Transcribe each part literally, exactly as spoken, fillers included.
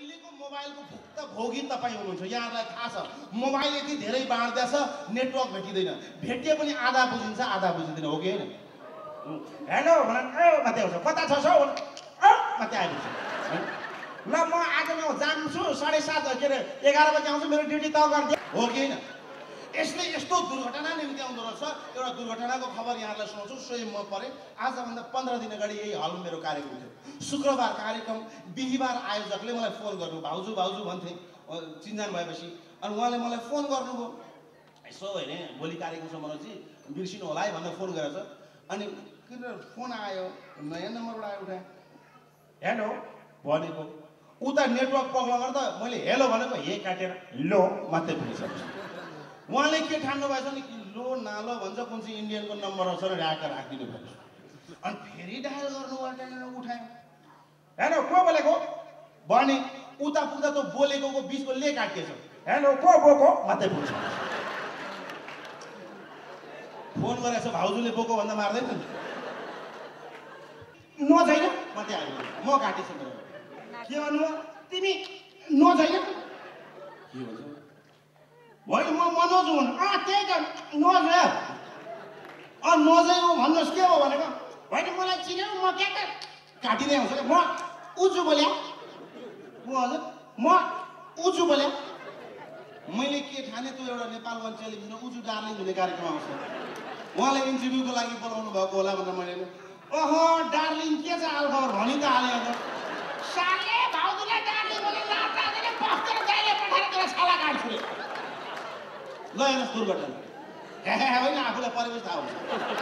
अहिलेको मोबाइलको भुक्त भोगी तपाईँ हुनुहुन्छ। यहाँहरूलाई थाहा छ मोबाइल यति धेरै बाँड्दैछ नेटवर्क भेटिँदैन, भेटिए पनि आधा बुझिन्छ आधा बुझिँदैन, हो कि होइन? हेलो भन मात्रै आउँछ, कता छ सौ मात्रै आइपुग्छ। ल म आज म जान्छु साढे सात के अरे एघार बजी आउँछु, मेरो ड्युटी त गरिदिए, हो कि होइन? यसले यस्तो दुर्घटना निम्ति आउँदो रहेछ। एउटा दुर्घटनाको खबर यहाँलाई सुनाउँछु। स्वयं म परेँ आजभन्दा पन्ध्र दिन अगाडि यही हलमा मेरो कार्यक्रम थियो। शुक्रबार कार्यक्रम, बिहिबार आयोजकले मलाई फोन गर्नु, भाउजू भाउजू भन्थे चिन्जान भएपछि। अनि उहाँले मलाई फोन गर्नुभयो, यसो होइन भोलि कार्यक्रम छ मनोजी बिर्सिनु होला है भनेर फोन गरेछ। अनि किन फोन आयो, नयाँ नम्बरबाट आयो, उठाएँ, हेलो भनेको उता नेटवर्क पक्ल गर्दा मैले हेलो भनेको हे काटेर लो मात्रै पुगिसक्छ। उहाँले के ठान्नु भएछ नि लो नालो भन्छ, कुन चाहिँ इन्डियनको नम्बर छ र ढाकेर राखिदिनु भएको छ। अनि फेरि डायल गर्नु उठाएँ, हेलो को बोलेको भने उता पुग्दा त बोलेको बिचको ले काटिएछ, हेलो को बोको मात्रै पुग्छ। फोन गरेछ भाउजूले बोको भन्दा मार्दैन नि, नजाइन मात्रै आयो, म काटेछु। के भन्नु तिमी नजाइन के भन्छ होइन म मनोज हुन् अँ त्यही त नज अँ नजै हो भन्नुहोस् के हो भनेको होइन मलाई चिन्यो म के के काटिँदै आउँछ म उजु बोल्या म हजुर म उजु बोल्या। मैले के ठाने त्यो एउटा नेपाल वान टेलिभिजन उजु डार्लिङ हुने कार्यक्रम आउँछ, उहाँले इन्टरभ्यूको लागि बोलाउनु भएको होला भनेर मैले अह डार्लिङ के छ हालखबर भनि त हालेँ। अन्त साले भाउजूलाई डार्लिङ बोले लाटाले पक्केर गाईले पठाएर त्यसलाई छाला काट्छु रे। ल हेर्नुहोस् दुर्घटना होइन, आफूलाई परेपछि थाहा हुन्छ।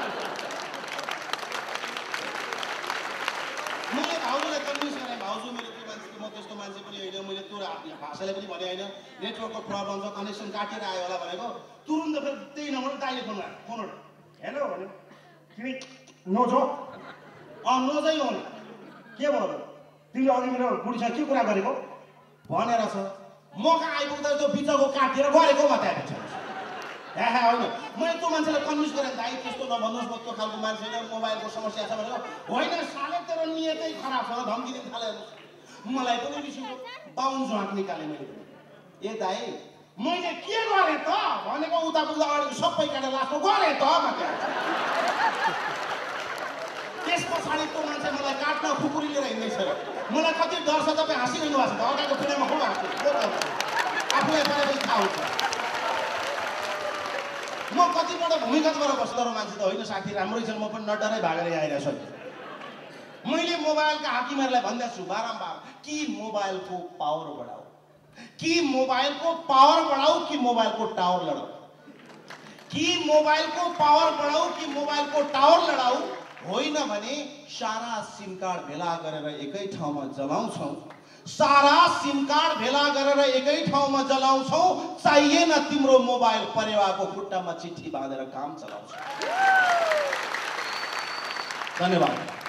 मैले भाउजूलाई कन्भिन्स गरेँ, भाउजू मेरो त्यो मान्छे म त्यस्तो मान्छे पनि होइन, मैले त्यो भाषाले पनि भने होइन, नेटवर्कको प्रब्लम छ कनेक्सन काटेर आयो होला भनेको। तुरुन्त फेरि त्यही नम्बर दाइले फोन गर्यो, फोन हेलो भन्यो तिमी नोज हो अँ नोजै हो के भयो तिमीले अघि मेरो बुढीसँग के कुरा गरेको भनेर छ। म कहाँ आइपुग्दा त्यो बिचको काटेर गरेको मात्रै आइपुग्छ। ए होइन मैले त्यो मान्छेलाई कन्भिन्स गरेँ दाइ त्यस्तो नभन्नुहोस्, म त्यो खालको मान्छे होइन, मोबाइलको समस्या छ भनेर। होइन साले तेरो नियतै खराब छ धम्की दिन थाले। मलाई पनि रिस उठ्यो, बाहुन झ्वाक निकालेँ मैले। ए दाइ मैले के गरेँ त भनेको, उता पुग्दा अगाडि सबै काटेर लास्टमा गरेँ त मात्रै। त्यस पछाडि त्यो मान्छे मलाई काट्न खुकुरी लिएर हिँड्दैछ। मलाई कति डर छ तपाईँ हाँसिरहनु भएको छ, अगाडिको पिँढीमा खुब हाँस्छु, आफूलाई परेपछि थाहा हुन्छ। म कतिपल्ट भूमिगत गरेर बस्छु तर मान्छे त होइन साथी राम्रै छ, म पनि नडरै भागेर आइरहेको छु। मैले मोबाइलका हाकिमहरूलाई भन्दैछु बारम्बार कि मोबाइलको पावर बढाऊ, कि मोबाइलको पावर बढाऊ कि मोबाइलको टावर लडाऊ, कि मोबाइलको पावर बढाऊ कि मोबाइलको टावर लडाऊ। होइन भने सारा सिम कार्ड भेला गरेर एकै ठाउँमा जलाउँछौँ, सारा सिम कार्ड भेला गरेर एकै ठाउँमा जलाउँछौँ। चाहिएन तिम्रो मोबाइल, परेवाको खुट्टामा चिठी बाँधेर काम चलाउँछौँ। धन्यवाद।